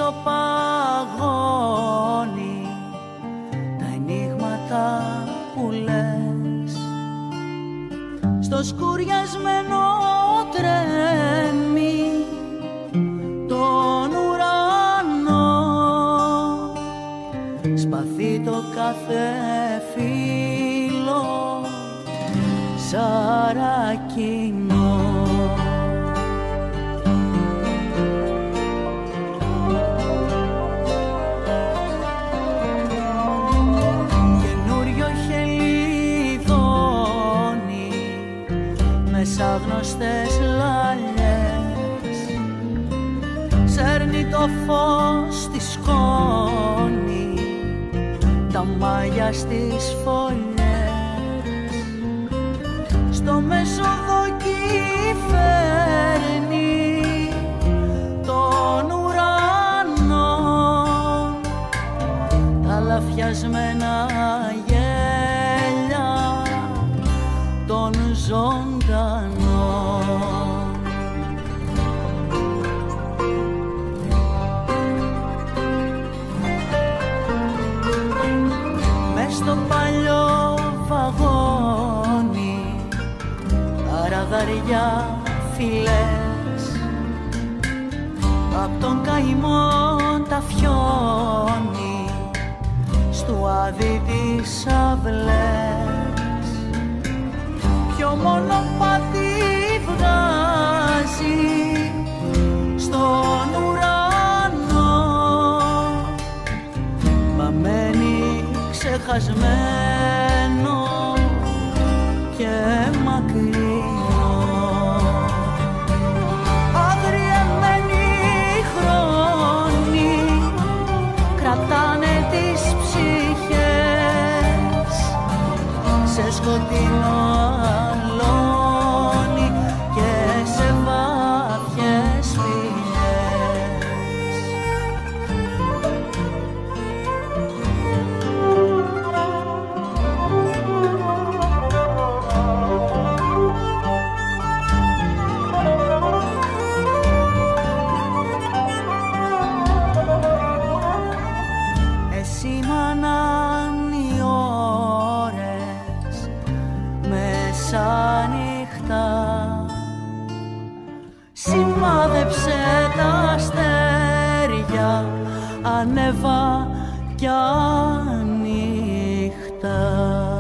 ήλιο παγώνει τα ενίγματα που λες. Στο σκουριασμένο τρέμει τον ουρανό, σπαθεί το κάθε φύλλο σαρακινό. Καινούριο χελιδόνι μέσα γνωστές λαλιές, σέρνει το φως τη σκόνη, τα μάγια στις φωλιές. Στο μεσοδόκι φέρνει τον ουρανό, τα λαφιασμένα γέλια των ζωντανών. Μες στο παλιό βαγόνι αραδαριά φυλές, απ' τον καημό τα φιώνει στου άδει τις αυλές. Ποιο μονοπάτι βγάζει στον ουρανό, μα μένει ξεχασμένο και μακρινό. Αγριεμένοι χρόνοι κρατάνε τις ψυχές σε σκοτεινό αλόνι και σε βάθιες φυλιές. Εσήμαναν οι ώρες μεσάνυχτα, σημάδεψε τα αστέρια, ανέβα κι ανύχτα.